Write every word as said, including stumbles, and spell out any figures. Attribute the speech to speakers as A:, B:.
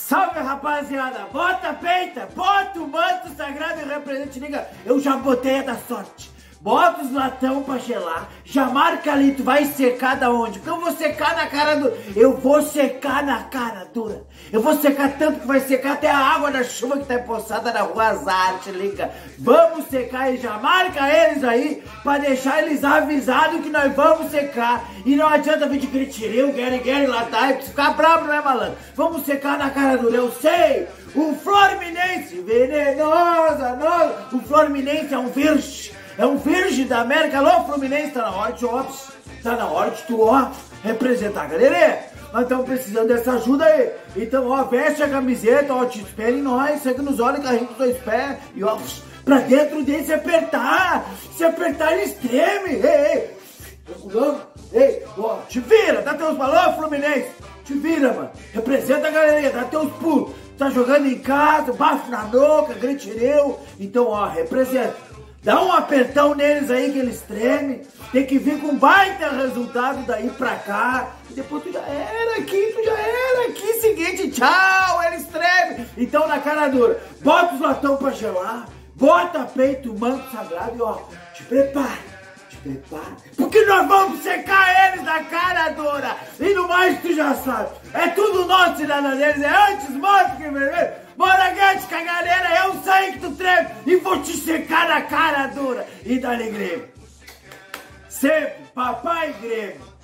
A: Salve, rapaziada! Bota a peita, bota o manto sagrado e represente, liga. Eu já botei a da sorte. Bota os latão pra gelar. Já marca ali, tu vai secar da onde? Porque eu vou secar na cara do... Eu vou secar na cara dura. Eu vou secar tanto que vai secar até a água da chuva que tá empoçada na rua Azarte, liga. Vamos secar e já marca eles aí pra deixar eles avisados que nós vamos secar. E não adianta vir de gritireu, guerre, guerre, lá tá, e ficar bravo, né, malandro? Vamos secar na cara dura, eu sei. O Fluminense, venenosa, não. O Fluminense é um virgem. É um virgem da América. Alô, Fluminense, tá na hora de ó, tá na hora de tu, ó, representar, galera. Nós estamos precisando dessa ajuda aí. Então, ó, veste a camiseta, ó, te espera em nós, segue nos olhos, carrinho dos dois pés, e ó, pra dentro dele se apertar. Se apertar, ele treme. Ei, ei, ei, ó, te vira, dá teus balões, Fluminense. Te vira, mano. Representa a galerinha, dá teus pulos. Tá jogando em casa, bafo na nuca, gritireu. Então, ó, representa. Dá um apertão neles aí que eles tremem. Tem que vir com baita resultado daí pra cá. E depois tu já era aqui, tu já era aqui. Seguinte, tchau, eles tremem. Então na cara dura, bota os latão pra gelar. Bota peito, manto sagrado e ó, te prepara, te prepara. Porque nós vamos secar eles na cara dura. E no mais tu já sabe, é tudo nosso, cidadão deles. É antes morto que vermelho. Bora, Guedes, com a galera, eu sei que tu treme e vou te secar na cara dura. E dá-lhe Grêmio. Sempre, papai Grêmio.